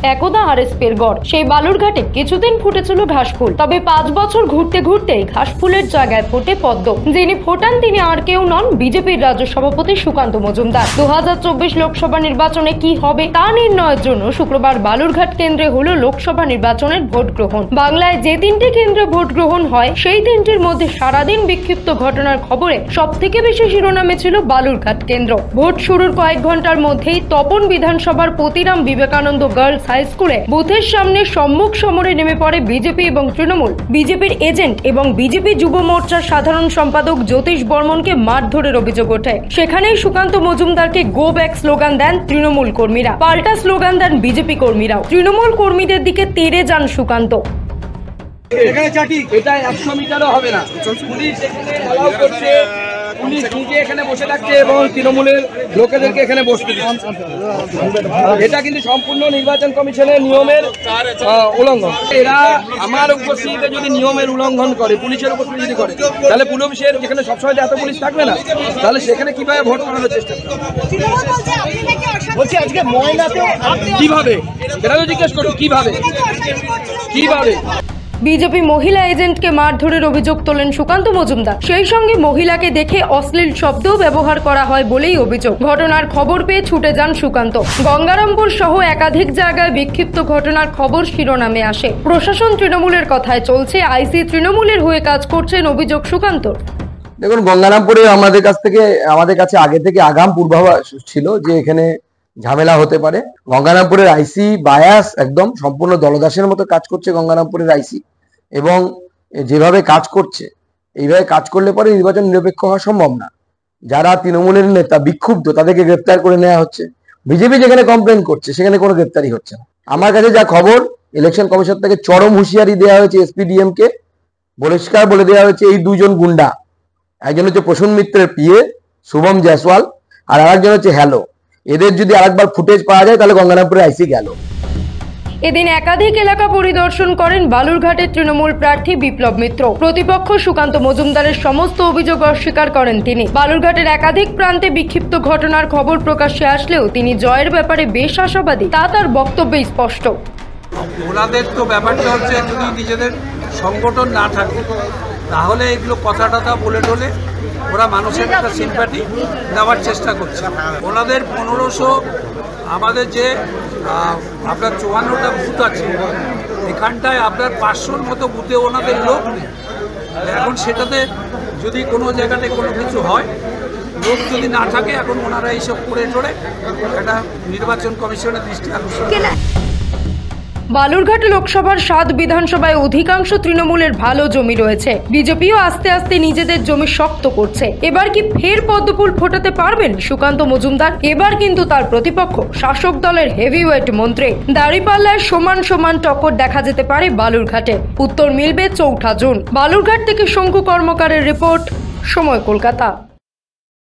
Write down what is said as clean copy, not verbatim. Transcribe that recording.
একদা আরএসপির গড়। সেই বালুরঘাটে কিছুদিন ফুটেছিল ঘাসফুল, তবে 5 বছর ঘুরতে ঘুরতে ঘাসফুলের জায়গায় ফোটে পদ্ম। যিনি ফোটান তিনি আর কেউ নন, বিজেপির রাজ্য সভাপতি সুকান্ত মজুমদার। 2024 লোকসভা নির্বাচনে কি হবে তা নির্ণয়ের জন্য শুক্রবার বালুরঘাট কেন্দ্রে হলো লোকসভা নির্বাচনের ভোট গ্রহণ। বাংলায় যে 3টি কেন্দ্রে ভোট গ্রহণ হয় সেই 3টির মধ্যে সারাদিন বিক্ষিপ্ত ঘটনার খবরে সবথেকে বেশি শিরোনামে ছিল বালুরঘাট কেন্দ্র। ভোট শুরুর কয়েক ঘন্টার মধ্যেই তপন বিধানসভার পতিরাম বিবেকানন্দ গার্লস হাই স্কুলে বুথের সামনে সম্মুখ সমরে নেমে পড়ে বিজেপি এবং তৃণমূল। বিজেপির এজেন্ট এবং বিজেপি যুব মোর্চার সাধারণ সম্পাদক জ্যোতিষ বর্মনকে মারধরের অভিযোগ ওঠে। সেখানেই সুকান্ত মজুমদারকে গো ব্যাক স্লোগান দেন তৃণমূল কর্মীরা, পাল্টা স্লোগান দেন বিজেপি কর্মীরাও। তৃণমূল কর্মীদের দিকে তেড়ে যান সুকান্ত। এখানে চাটি এটা 100 মিটারও হবে না। পুলিশ এখানে অ্যালাউ করছে, পুলিশ নিজে এখানে বসে থাকছে এবং তৃণমূলের লোকেদেরকে এখানে বসতে দিচ্ছে। এটা কিন্তু সম্পূর্ণ নির্বাচন কমিশনের নিয়মের উল্লঙ্ঘন। এরা আমার উপস্থিতিতে যদি নিয়মের উল্লঙ্ঘন করে, পুলিশের উপস্থিতি যদি করে, তাহলে পুলিশের যেখানে সবসময় এত পুলিশ থাকবে না, তাহলে সেখানে কিভাবে ভোট করানোর চেষ্টা বলছি আজকে ময়নাতে কিভাবে, এটা তো জিজ্ঞেস করো কিভাবে। বিজেপি মহিলা এজেন্টকে মারধরের অভিযোগ তোলেন সুকান্ত মজুমদার। সেই সঙ্গে মহিলাকে দেখে অশ্লীল শব্দও ব্যবহার করা হয় বলেই অভিযোগ। ঘটনার খবর পেয়ে ছুটে যান সুকান্ত। গঙ্গারামপুর সহ একাধিক জায়গায় বিক্ষিপ্ত ঘটনার খবর শিরোনামে আসে। প্রশাসন তৃণমূলের কথায় চলছে, আইসি তৃণমূলের হয়ে কাজ করছেন অভিযোগ সুকান্ত। দেখুন, গঙ্গারামপুরে আমাদের কাছে আগে থেকে আগাম পূর্বাভাস ছিল যে এখানে ঝামেলা হতে পারে। গঙ্গারামপুরের আইসি বায়াস, একদম সম্পূর্ণ দলদাসের মতো কাজ করছে গঙ্গারামপুরের আইসি, এবং যেভাবে কাজ করছে এইভাবে কাজ করলে পরে নির্বাচন নিরপেক্ষ হওয়া সম্ভব না। যারা তৃণমূলের নেতা বিক্ষুব্ধ তাদেরকে গ্রেপ্তার করে নেওয়া হচ্ছে। বিজেপি যেখানে কমপ্লেন করছে সেখানে কোনো গ্রেপ্তারি হচ্ছে না। আমার কাছে যা খবর, ইলেকশন কমিশন থেকে চরম হুঁশিয়ারি দেওয়া হয়েছে এসপিডিএম কে। পরিষ্কার বলে দেওয়া হয়েছে এই দুজন গুন্ডা, একজন হচ্ছে প্রসূন মিত্রের পিএ শুভম জয়সওয়াল, আর আরেকজন হচ্ছে হ্যালো, এদের যদি আরেকবার ফুটেজ পাওয়া যায় তাহলে গঙ্গারামপুরে আইসি গেল। এদিন একাধিক এলাকা পরিদর্শন করেন বালুরঘাটের তৃণমূল প্রার্থী বিপ্লব মিত্র। প্রতিপক্ষ সুকান্ত মজুমদারের সমস্ত অভিযোগ অস্বীকার করেন তিনি। বালুরঘাটের একাধিক প্রান্তে বিক্ষিপ্ত ঘটনার খবর প্রকাশ্যে আসলেও তিনি জয়ের ব্যাপারে বেশ আশাবাদী, তা তার বক্তব্যে স্পষ্ট। ওনাদের তো ব্যাপারটা হচ্ছে যদি নিজেদের সংগঠন না থাকে তাহলে এগুলো কথা টথা বলে টলে ওরা মানুষের একটা সিম্প্যাথি নেওয়ার চেষ্টা করছে। ওনাদের 1500 আমাদের যে আপনার 54টা বুথ আছে, এখানটায় আপনার 500-র মতো বুথে ওনাদের লোক নেই। এখন সেটাতে যদি কোনো জায়গাতে কোনো কিছু হয়, লোক যদি না থাকে, এখন ওনারা এইসব করে টরে একটা নির্বাচন কমিশনের দৃষ্টি আকর্ষণ। বালুরঘাট লোকসভার 7 বিধানসভায় অধিকাংশ তৃণমূলের ভালো জমি রয়েছে। বিজেপিও আস্তে আস্তে নিজেদের জমি শক্ত করছে। এবার কি ফের পদ্মফুল ফোটাতে পারবেন সুকান্ত মজুমদার? এবার কিন্তু তার প্রতিপক্ষ শাসক দলের হেভিওয়েট মন্ত্রী। দাঁড়িপাল্লায় সমান সমান টক্কর দেখা যেতে পারে বালুরঘাটে। উত্তর মিলবে 4 জুন। বালুরঘাট থেকে শঙ্কু কর্মকারের রিপোর্ট, সময় কলকাতা।